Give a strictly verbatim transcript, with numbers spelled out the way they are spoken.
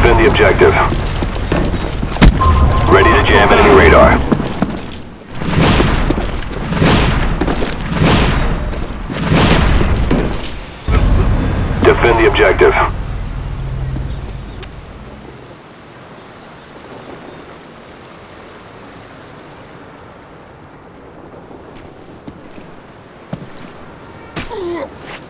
Defend the objective. Ready to jam enemy radar. Defend the objective. Ugh.